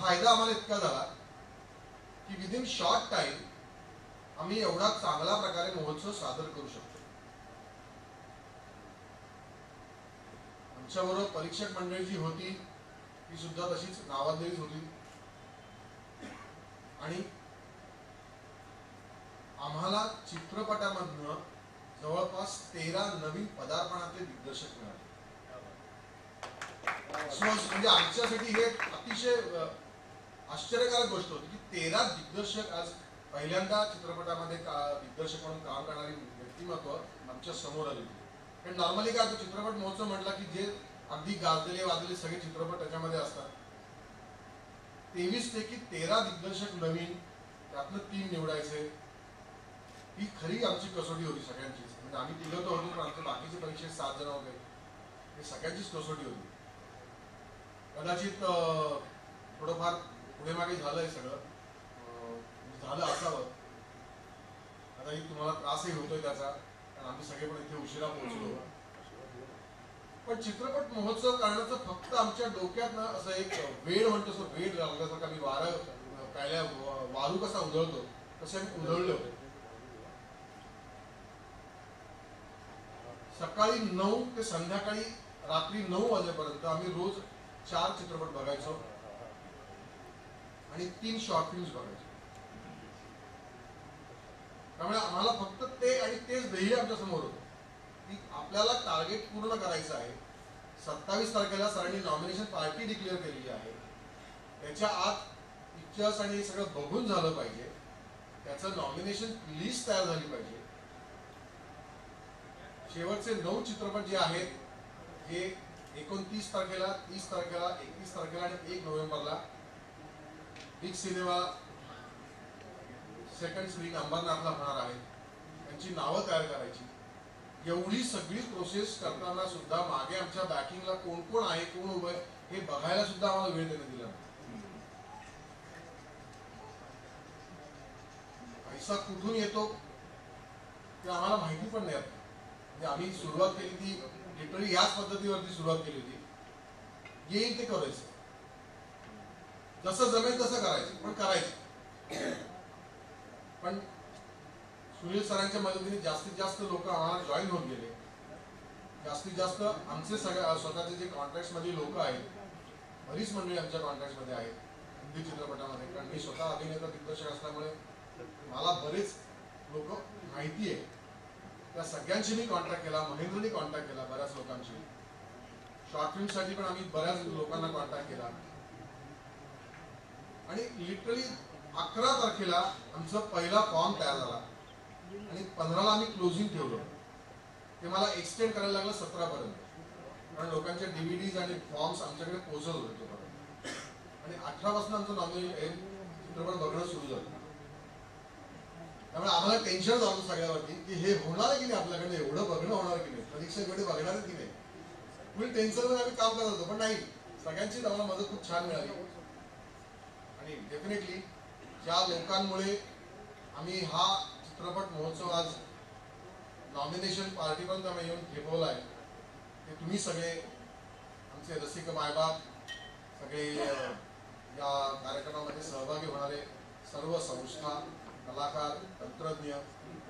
फायदा आम्हाला इतका झाला की विदिन शॉर्ट टाइम आम्ही एवढा चांगल्या प्रकारे महोत्सव सादर करू शकतो. आमच्याबरोबर परीक्षक मंडळी जी होती ती सुद्धा तशीच नावाजलेलीच होती आणि आम्हाला चित्रपटामधनं जवळपास 13 नवीन पदार्पणातले दिग्दर्शक मिळाले. म्हणजे आमच्यासाठी हे अतिशय आश्चर्यकारक गोष्ट होती की 13 दिग्दर्शक आज पहिल्यांदा चित्रपटामध्ये दिग्दर्शक म्हणून काम करणारी व्यक्तिमत्व आमच्या समोर आली होती. कारण नॉर्मली काय होतं, चित्रपट महोत्सव म्हटला की जे अगदी गाजलेले वाजलेले सगळे चित्रपट त्याच्यामध्ये असतात. 23 पैकी 13 दिग्दर्शक नवीन, त्यातनं 3 निवडायचे, ही खरी आमची कसोटी होती सगळ्यांचीच. म्हणजे आम्ही 3 तर होतो पण आमचे बाकीचे परीक्षेत 7 जण होते, हे सगळ्यांचीच कसोटी होती. कदाचित थोडंफार पुढे मागे झालंय सगळं, झालं असावं. आता तुम्हाला त्रासही होतोय त्याचा, कारण आम्ही सगळे पण इथे उशिरा पोहोचलो. पण चित्रपट महोत्सव करण्याचं फक्त आमच्या डोक्यात ना असं एक वेळ म्हणतो, असं वेळ लागल्यासारखं आम्ही प्यायल्या वारू कसा उधळतो तसे आम्ही उधळलो. सकाळी 9 ते संध्याकाळी रात्री 9 वाजेपर्यंत आम्ही रोज 4 चित्रपट बघायचो आणि 3 शॉर्ट फिल्म्स बघायचो. त्यामुळे आम्हाला फक्त ते आणि तेच ध्येय आमच्या समोर होतं की आपल्याला टार्गेट पूर्ण करायचं आहे. 27 तारखेला सरांनी नॉमिनेशन पार्टी डिक्लेअर केलेली आहे. त्याच्या आत पिक्चर्स आणि हे सगळं बघून झालं पाहिजे. त्याचं नॉमिनेशन लिस्ट तयार झाली पाहिजे. शेवटचे 9 चित्रपट जे आहेत हे 29 तारखेला, 30 तारखेला, 31 तारखेला आणि 1 नोव्हेंबरला बिग सिनेमा सेकंड स्क्रीन अंबरनाथला होणार आहे. त्यांची नावं तयार करायची. एवढी सगळी प्रोसेस करताना सुद्धा मागे आमच्या बॅकिंगला कोण कोण आहे, कोण उभं आहे हे बघायला सुद्धा आम्हाला वेळ देण्यात दिला. पैसा कुठून येतो ते आम्हाला माहिती पण नाही. म्हणजे आम्ही सुरुवात केली ती लिटरली याच पद्धतीवरती सुरुवात केली होती. येईल ते करायचं, जसं जमेल तसं करायचं, पण करायचं. पण सुनील सरांच्या मदतीने जास्तीत जास्त लोक आम्हाला जॉईन होत गेले. जास्तीत जास्त आमचे सगळ्या स्वतःचे जे कॉन्ट्रॅक्ट मध्ये लोक आहेत, बरीच मंडळी आमच्या कॉन्ट्रॅक्ट मध्ये आहेत हिंदी चित्रपटामध्ये. कारण मी स्वतः अभिनेता दिग्दर्शक असल्यामुळे मला बरेच लोक माहिती आहे. त्या सगळ्यांशी मी कॉन्टॅक्ट केला, महेंद्रनी कॉन्टॅक्ट केला बऱ्याच लोकांशी. शॉर्ट फिल्म साठी पण आम्ही बऱ्याच लोकांना कॉन्टॅक्ट केला आणि लिटरली 11 तारखेला आमचा पहिला फॉर्म तयार झाला आणि 15ला आम्ही क्लोजिंग ठेवलं. ते मला एक्सटेंड करायला लागलं 17 पर्यंत, कारण लोकांचे डीव्हीडीज आणि फॉर्म्स आमच्याकडे पोहोचत होते तोपर्यंत. आणि 18 पासून आमचं नॉमिनेशन चित्रपट बघणं सुरू झालं. त्यामुळे आम्हाला टेन्शन झालं सगळ्यावरती की हे होणार आहे की नाही, आपल्याकडे एवढं बघणं होणार की नाही, परीक्षक एवढे बघणार की नाही. फुल टेन्शन मध्ये आम्ही काम करत होतो. पण नाही, सगळ्यांची आम्हाला मदत खूप छान मिळाली. आणि डेफिनेटली ज्या लोकांमुळे आम्ही हा चित्रपट महोत्सव आज नॉमिनेशन पार्टीपर्यंत आम्ही येऊन ठेवलाय, ते तुम्ही सगळे आमचे रसिक मायबाप, सगळे या कार्यक्रमामध्ये सहभागी होणारे सर्व संस्था, कलाकार, तंत्रज्ञ,